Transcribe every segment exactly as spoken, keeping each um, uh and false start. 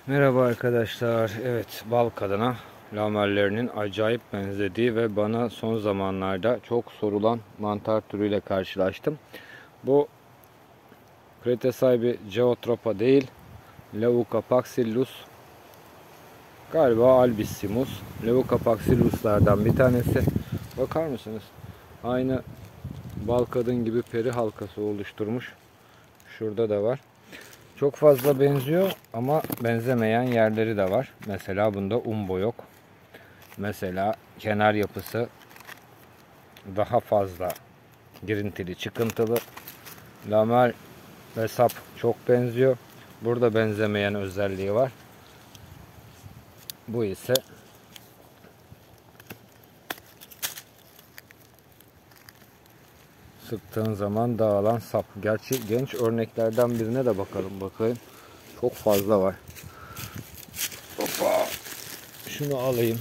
Merhaba arkadaşlar. Evet, bal kadına lamellerinin acayip benzediği ve bana son zamanlarda çok sorulan mantar türüyle karşılaştım. Bu Kretesay bir Geotropa değil, Leucopaxillus, galiba Albissimus. Leucopaxillus'lardan bir tanesi. Bakar mısınız? Aynı bal kadın gibi peri halkası oluşturmuş. Şurada da var. Çok fazla benziyor ama benzemeyen yerleri de var. Mesela bunda umbo yok. Mesela kenar yapısı daha fazla girintili, çıkıntılı. Lamel ve sap çok benziyor. Burada benzemeyen özelliği var. Bu ise sıktığın zaman dağılan sap. Gerçi genç örneklerden birine de bakalım bakayım. Çok fazla var. Hoppa. Şunu alayım.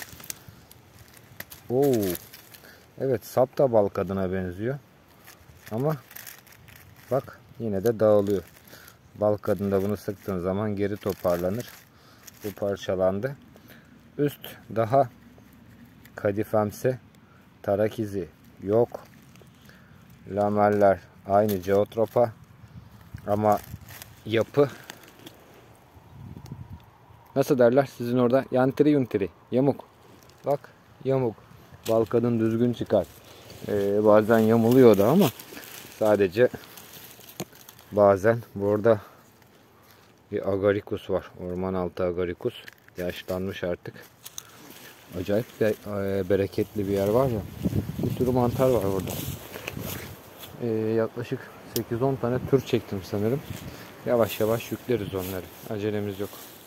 Oo. Evet, sap da bal kadına benziyor. Ama bak yine de dağılıyor. Bal kadında bunu sıktığın zaman geri toparlanır. Bu parçalandı. Üst daha kadifemsi. Tarak izi yok. Lameller aynı Geotropa. Ama yapı nasıl derler sizin orada? Yantiri yuntiri. Yamuk. Bak yamuk. Bal kadın düzgün çıkar. Ee, bazen yamuluyor da ama sadece bazen. Burada bir agaricus var. Orman altı agaricus. Yaşlanmış artık. Acayip be e, bereketli bir yer var ya. Bir sürü mantar var burada. Ee, yaklaşık sekiz on tane tür çektim sanırım. Yavaş yavaş yükleriz onları. Acelemiz yok.